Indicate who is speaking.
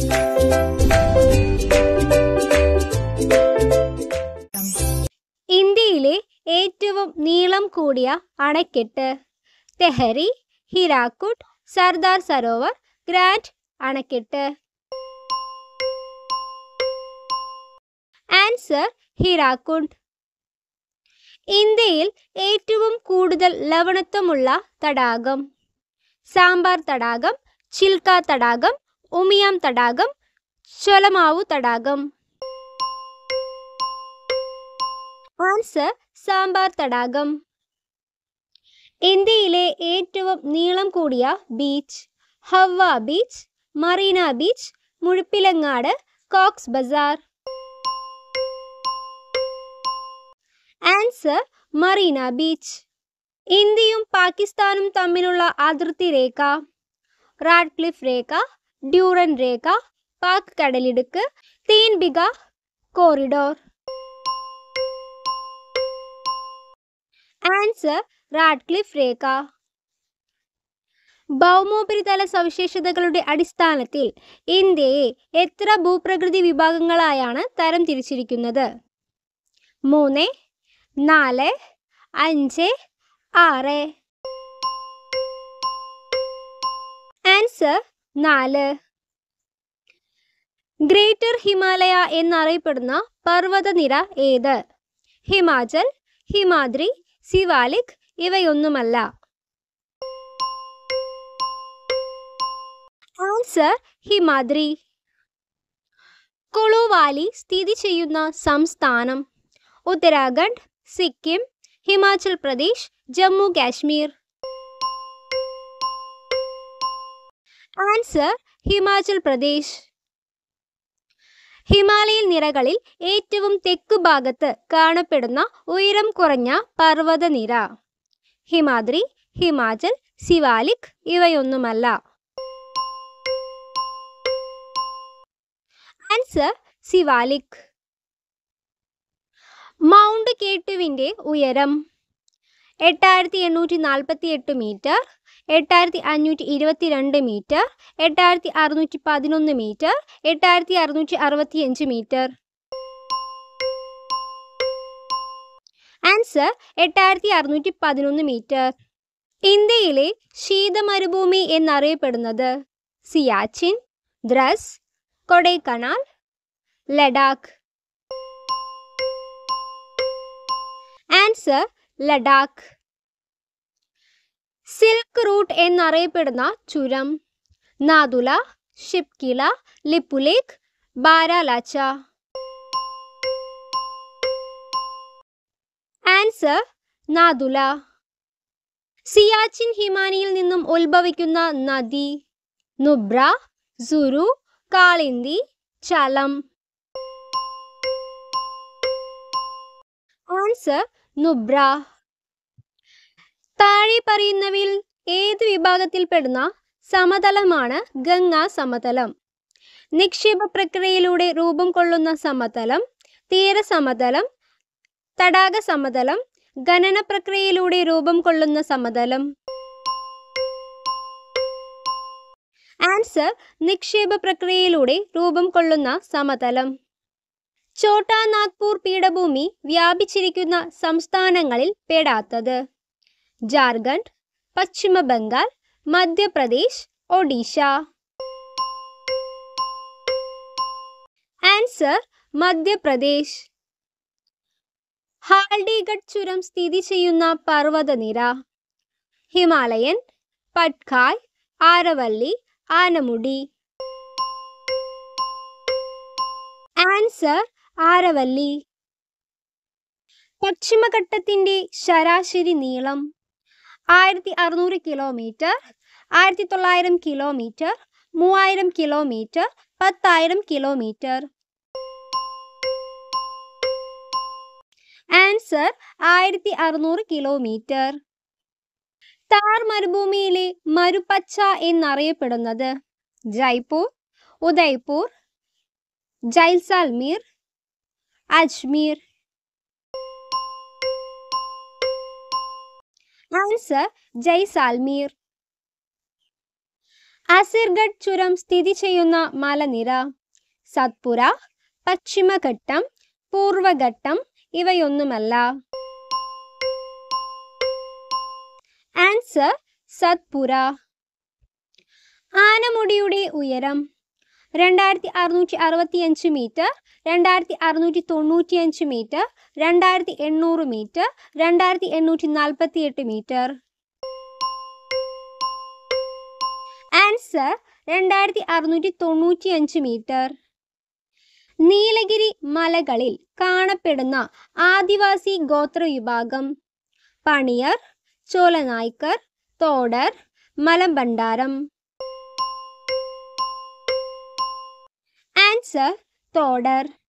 Speaker 1: ഇന്ത്യയിലെ ഏറ്റവും നീളം കൂടിയ അണക്കെട്ട്? തെഹരി, ഹിരാക്കുഡ്, സർദാർ സരോവർ, ഗ്രാൻഡ് അണക്കെട്ട്. ആൻസർ ഹിരാക്കുഡ്. ഇന്ത്യയിൽ ഏറ്റവും കൂടുതൽ ലവണത്വമുള്ള തടാകം? സാമ്പാർ തടാകം, ചിൽക്ക തടാകം, ഉമിയാം തടാകം, ചൊലമാവു തടാകം. ആൻസർ സാമ്പാർ തടാകം. ഇന്ത്യയിലെ ഏറ്റവും നീളം കൂടിയ beach? Hawa beach, Marina beach, Muzhappilangad, Cox's Bazar. Answer Marina beach. ഇന്ത്യയും പാകിസ്ഥാനും തമ്മിലുള്ള അതിർത്തി രേഖ? റാഡ്ക്ലിഫ് രേഖ, ഡ്യൂറൻ രേഖ, പാക് കടലിടുക്ക്, Teen Bigha corridor. Answer Radcliffe രേഖ. ഭൗമോപരിതല സവിശേഷതകളുടെ അടിസ്ഥാനത്തിൽ ഇന്ത്യയെ എത്ര ഭൂപ്രകൃതി വിഭാഗങ്ങളായാണ് തരം തിരിച്ചിരിക്കുന്നത്? 3, 4, 5, 6. ആൻസർ 4. ഗ്രേറ്റർ ഹിമാലയ എന്നറിയപ്പെടുന്ന പർവ്വതനിര ഏത്? ഹിമാചൽ, ഹിമാദ്രി, സിവാലിക് ഇവയൊന്നുമല്ല. ആൻസർ ഹിമാദ്രി. കുളു വാലി സ്ഥിതി ചെയ്യുന്ന സംസ്ഥാനം? ഉത്തരാഖണ്ഡ്, സിക്കിം, ഹിമാചൽ പ്രദേശ്, ജമ്മു കാശ്മീർ. ആൻസർ ഹിമാചൽ പ്രദേശ്. ഹിമാലയൻ നിരകളിൽ ഏറ്റവും തെക്കു ഭാഗത്ത് കാണപ്പെടുന്ന ഉയരം കുറഞ്ഞ പർവ്വതനിര? ഹിമാദ്രി, ഹിമാചൽ, സിവാലിക് ഇവയൊന്നുമല്ല. ആൻസർ സിവാലിക്. മൗണ്ട് കേട്ടുവിൻ്റെ ഉയരം? 8848 metre, 8522 metre, 8611 metre, 8665 metre. Answer 8611 metre. ഇന്ത്യയിലെ ശീതമരുഭൂമി എന്നറിയപ്പെടുന്നത്? Siachen, Dras, Kodaikanal, Ladakh. Answer Ladakh. Silk route എന്നറിയപ്പെടുന്ന ചുരം? നാഥുല, ഷിപ്കില, ലിപുലേഖ്, ബാരാലാച്ച. ആൻസർ നാഥുല. സിയാച്ചിൻ ഹിമാനിയിൽ നിന്നും ഉത്ഭവിക്കുന്ന നദി? നുബ്ര, സുരു, കാളിന്തി, ചലം. ആൻസർ നുബ്ര. താഴെ പറയുന്നവയിൽ ഏത് വിഭാഗത്തിൽപ്പെടുന്ന സമതലമാണ് ഗംഗാ സമതലം? നിക്ഷേപ പ്രക്രിയയിലൂടെ രൂപം കൊള്ളുന്ന സമതലം, തീരസമതലം, തടാക സമതലം, ഖനന പ്രക്രിയയിലൂടെ രൂപം കൊള്ളുന്ന സമതലം. ആൻസർ നിക്ഷേപ പ്രക്രിയയിലൂടെ രൂപം കൊള്ളുന്ന സമതലം. ഛോട്ടാ നാഗ്പൂർ പീഠഭൂമി വ്യാപിച്ചിരിക്കുന്ന സംസ്ഥാനങ്ങളിൽ പെടാത്തത്? ജാർഖണ്ഡ്, പശ്ചിമ ബംഗാൾ, മധ്യപ്രദേശ്, ഒഡീഷ. ആൻസർ മധ്യപ്രദേശ്. ഹാൽഡിഗഡ് ചുരം സ്ഥിതി ചെയ്യുന്ന പർവ്വതനിര? ഹിമാലയൻ, പട്കായ്, ആരവല്ലി, ആനമുടി. ആൻസർ ആരവല്ലി. പശ്ചിമഘട്ടത്തിന്റെ ശരാശരി നീളം? 1600 kilometre, 1900 kilometre, 3000 kilometre, 10,000 kilometre. Answer 1600 kilometre. Thar മരുഭൂമിയിലെ മരുപ്പച്ച എന്നറിയപ്പെടുന്നത്? ജയ്പൂർ, ഉദയ്പൂർ, ജൈസാൽമീർ, അജ്മീർ. ആൻസർ ജൈസാൽമീർ. അസിർഗഡ് ചുരം സ്ഥിതി ചെയ്യുന്ന മലനിര? സത്പുര, പശ്ചിമഘട്ടം, പൂർവഘട്ടം, ഇവയൊന്നുമല്ല. ആൻസർ സത്പുര. ആനമുടിയുടെ ഉയരം? 2665 metre, 2695 metre, 2800 metre, 2848 metre. Answer 2695 metre. Nilgiri മലകളിൽ കാണപ്പെടുന്ന ആദിവാസി ഗോത്രവിഭാഗം? പണിയർ, ചോലനായ്ക്കർ, തോടർ, മലബണ്ടാരം. ആൻസർ തോടർ.